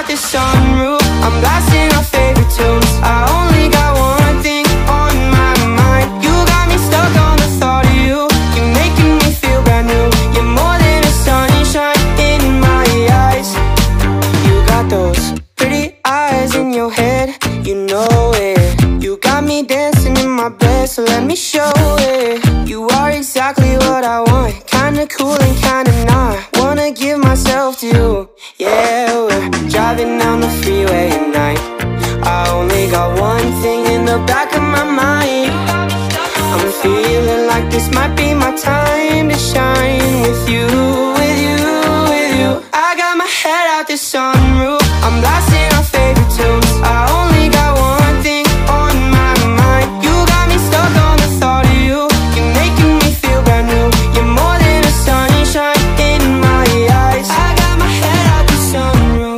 out the sunroof, I'm blasting our favorite tunes. I only got one thing on my mind. You got me stuck on the thought of you. You're making me feel brand new. You're more than a sunshine in my eyes. You got those pretty eyes in your head, you know it. You got me dancing in my bed, so let me show it. You are exactly what I want, kinda cool and kinda not. Wanna give myself to you. Yeah, we're driving down the freeway at night. I only got one thing in the back of my mind. I'm feeling like this might be my time to shine with you, with you, with you. I got my head out the sunroof, I'm blasting our favorite tunes. I only got one thing on my mind. You got me stuck on the thought of you. You're making me feel brand new. You're more than a sunshine in my eyes. I got my head out the sunroof.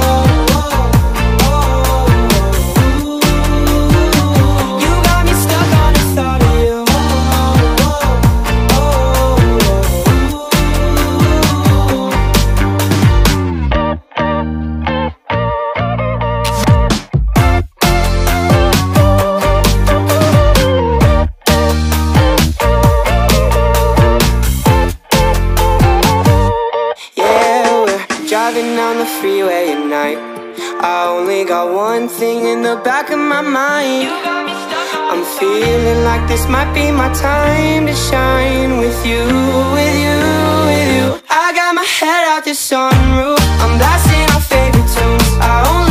You got me stuck on the thought of you. Driving down the freeway at night. I only got one thing in the back of my mind. I'm feeling like this might be my time to shine with you, with you, with you. I got my head out the sunroof, I'm blasting our favorite tunes. I only